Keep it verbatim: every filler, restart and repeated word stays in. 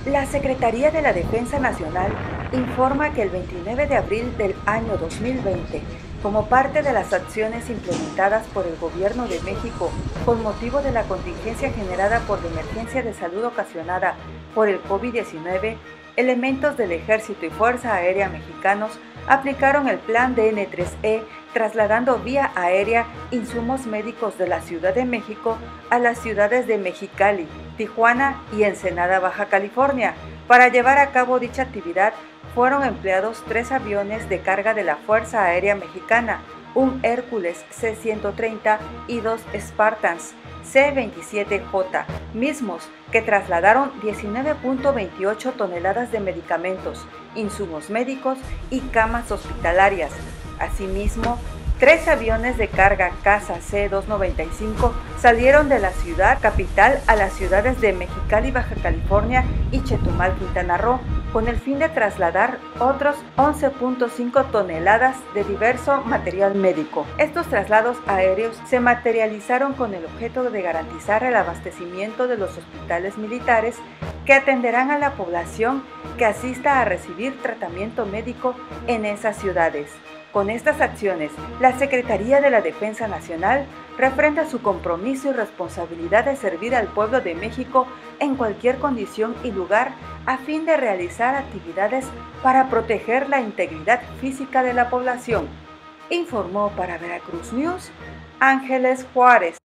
La Secretaría de la Defensa Nacional informa que el veintinueve de abril del año dos mil veinte, como parte de las acciones implementadas por el Gobierno de México con motivo de la contingencia generada por la emergencia de salud ocasionada por el COVID diecinueve, elementos del Ejército y Fuerza Aérea mexicanos aplicaron el Plan D N tres E, trasladando vía aérea insumos médicos de la Ciudad de México a las ciudades de Mexicali, Tijuana y Ensenada, Baja California. Para llevar a cabo dicha actividad fueron empleados tres aviones de carga de la Fuerza Aérea Mexicana, un Hércules C ciento treinta y dos Spartans C veintisiete J, mismos que trasladaron diecinueve punto veintiocho toneladas de medicamentos, insumos médicos y camas hospitalarias. Asimismo, tres aviones de carga CASA C doscientos noventa y cinco salieron de la ciudad capital a las ciudades de Mexicali, Baja California y Chetumal, Quintana Roo, con el fin de trasladar otros once punto cinco toneladas de diverso material médico. Estos traslados aéreos se materializaron con el objeto de garantizar el abastecimiento de los hospitales militares que atenderán a la población que asista a recibir tratamiento médico en esas ciudades. Con estas acciones, la Secretaría de la Defensa Nacional refrenda su compromiso y responsabilidad de servir al pueblo de México en cualquier condición y lugar a fin de realizar actividades para proteger la integridad física de la población. Informó para Veracruz News, Ángeles Juárez.